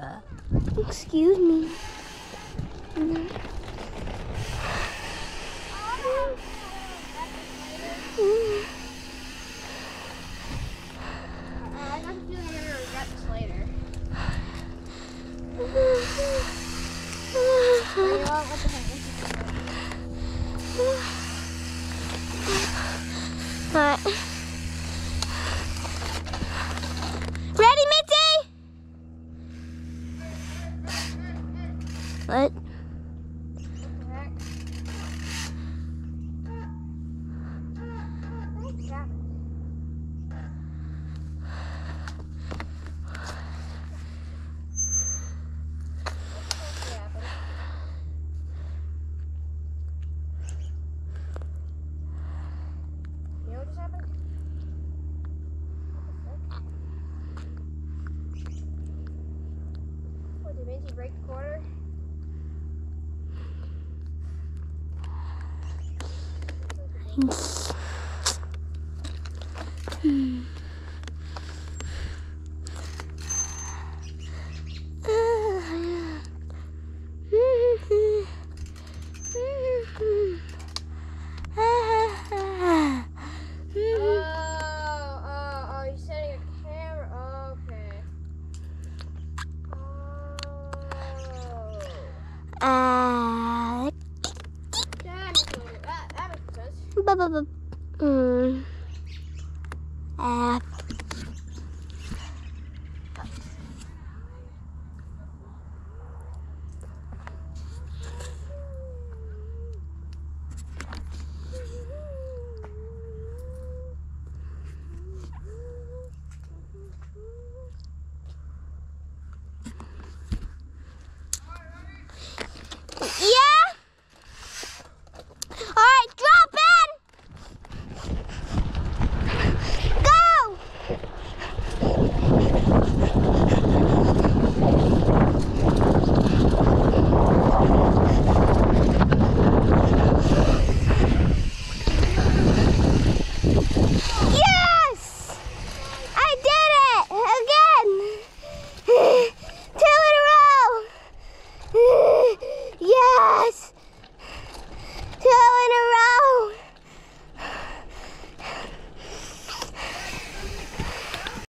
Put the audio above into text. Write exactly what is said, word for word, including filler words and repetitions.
Excuse me. Mm. Mm. I got the feeling I'm gonna regret this later. Alright. Ready, Mitzi? What? Did you break the quarter? Thanks. Hmm. Uh, That, that makes sense. bu- bu- bu- mm. Uh,